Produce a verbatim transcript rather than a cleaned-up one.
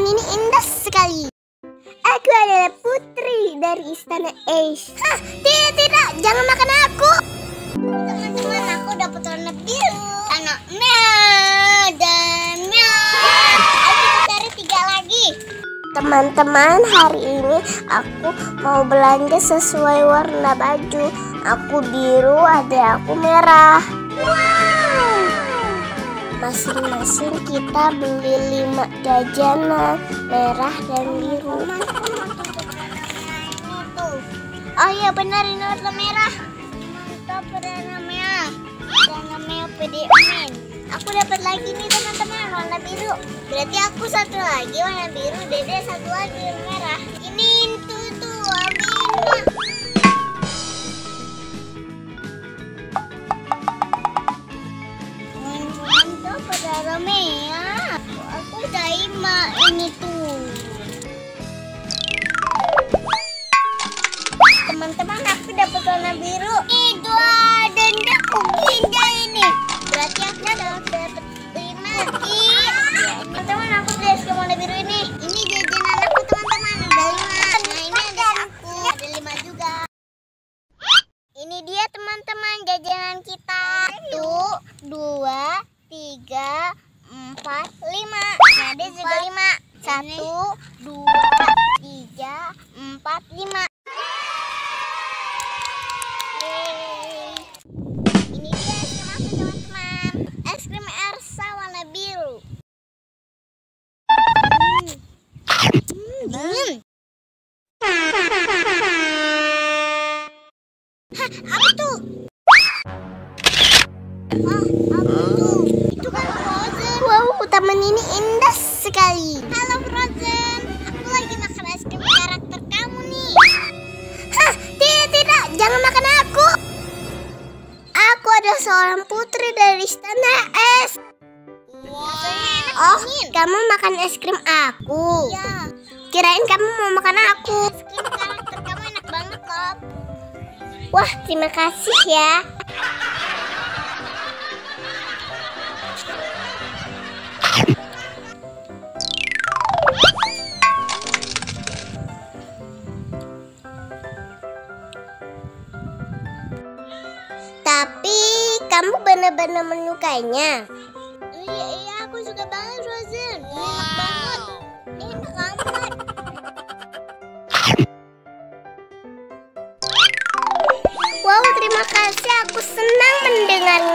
Teman-teman, ini indah sekali. Aku adalah putri dari istana Ace. Hah, tidak, tidak, jangan makan aku. Teman-teman, aku dapat warna biru, warna merah, dan merah. Ayo kita cari tiga lagi. Teman-teman, hari ini aku mau belanja sesuai warna baju. Aku biru, ada aku merah. Wow! Masing-masing kita beli lima jajanan merah dan biru. Oh iya benar, ini warna merah. Mantap, warna merah. Warna merah P D Min. Aku dapat lagi nih teman-teman, warna biru. Berarti aku satu lagi warna biru, Dede satu lagi warna merah. Ini itu tuh warna. Pada merah, aku daima ini tuh. Teman-teman, aku dapat warna biru. Itu dan aku indah ini. Berarti aku dapat lima lagi. Teman-teman, aku beli es krim warna biru ini. Ini jajanan aku teman-teman, ada lima. Nah ini ada aku, ada lima juga. Ini dia teman-teman jajanan kita. Satu, dua, tiga, empat, lima. Nah, ada juga lima. Satu, dua, tiga, empat, lima. Yeay. Ini dia es krim aku teman-teman. Es krim Elsa warna biru. Hmm. Hmm. Hah, apa tuh? Oh, apa tuh? Itu kan Frozen. Wow, taman ini indah sekali. Halo Frozen, aku lagi makan es krim karakter kamu nih. Hah, tidak, tidak, jangan makan aku. Aku adalah seorang putri dari istana es. Wow. Oh, kamu makan es krim aku? Iya. Kirain kamu mau makan aku. Es krim karakter kamu enak banget loh. Wah, terima kasih ya. Tapi kamu benar-benar menyukainya. Iya, iya, aku suka banget Frozen. Wow. Enak banget. Enak banget. Wow, terima kasih. Aku senang mendengarnya.